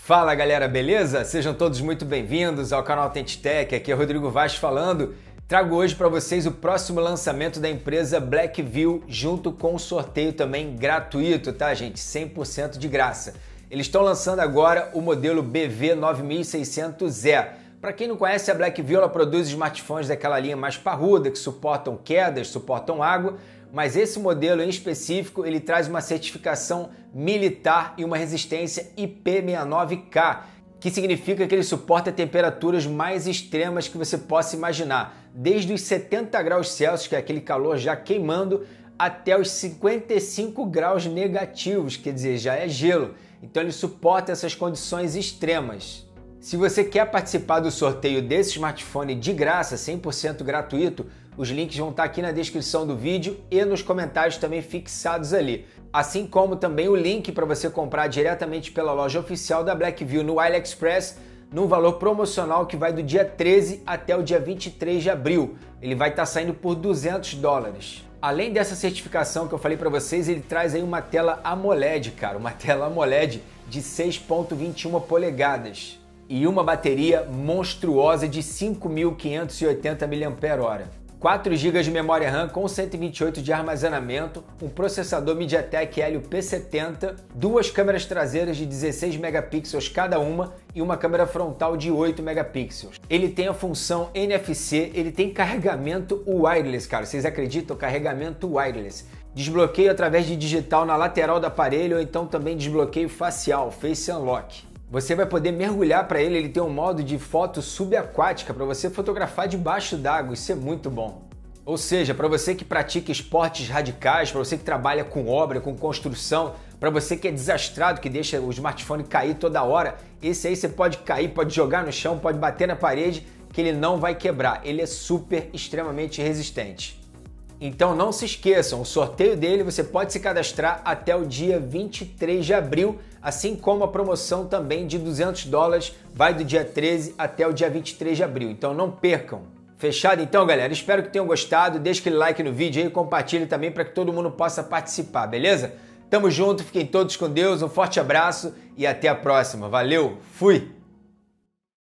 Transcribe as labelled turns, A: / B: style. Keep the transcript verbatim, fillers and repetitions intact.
A: Fala galera, beleza? Sejam todos muito bem-vindos ao canal TenTech, aqui é Rodrigo Vaz falando. Trago hoje para vocês o próximo lançamento da empresa Blackview, junto com um sorteio também gratuito, tá gente? cem por cento de graça. Eles estão lançando agora o modelo B V nove mil e seiscentos E. Para quem não conhece, a Blackview ela produz smartphones daquela linha mais parruda, que suportam quedas, suportam água, mas esse modelo em específico ele traz uma certificação militar e uma resistência I P sessenta e nove K, que significa que ele suporta temperaturas mais extremas que você possa imaginar, desde os setenta graus Celsius, que é aquele calor já queimando, até os cinquenta e cinco graus negativos, quer dizer, já é gelo. Então ele suporta essas condições extremas. Se você quer participar do sorteio desse smartphone de graça, cem por cento gratuito, os links vão estar aqui na descrição do vídeo e nos comentários também fixados ali. Assim como também o link para você comprar diretamente pela loja oficial da Blackview no AliExpress, num valor promocional que vai do dia treze até o dia vinte e três de abril. Ele vai estar saindo por duzentos dólares. Além dessa certificação que eu falei para vocês, ele traz aí uma tela AMOLED, cara, uma tela AMOLED de seis vírgula vinte e uma polegadas. E uma bateria monstruosa de cinco mil quinhentos e oitenta miliampères-hora. quatro gigas de memória RAM com cento e vinte e oito de armazenamento, um processador MediaTek Helio P setenta, duas câmeras traseiras de dezesseis megapixels cada uma e uma câmera frontal de oito megapixels. Ele tem a função N F C, ele tem carregamento wireless, cara. Vocês acreditam? Carregamento wireless. Desbloqueio através de digital na lateral do aparelho ou então também desbloqueio facial, Face Unlock. Você vai poder mergulhar para ele, ele tem um modo de foto subaquática para você fotografar debaixo d'água, isso é muito bom. Ou seja, para você que pratica esportes radicais, para você que trabalha com obra, com construção, para você que é desastrado, que deixa o smartphone cair toda hora, esse aí você pode cair, pode jogar no chão, pode bater na parede, que ele não vai quebrar, ele é super, extremamente resistente. Então não se esqueçam, o sorteio dele você pode se cadastrar até o dia vinte e três de abril, assim como a promoção também de duzentos dólares vai do dia treze até o dia vinte e três de abril, então não percam. Fechado então, galera? Espero que tenham gostado, deixa aquele like no vídeo aí e compartilhe também para que todo mundo possa participar, beleza? Tamo junto, fiquem todos com Deus, um forte abraço e até a próxima. Valeu, fui!